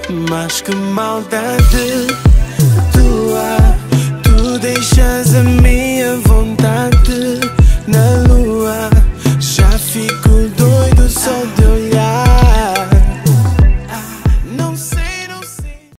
Mas que maldade tua, tu deixas a minha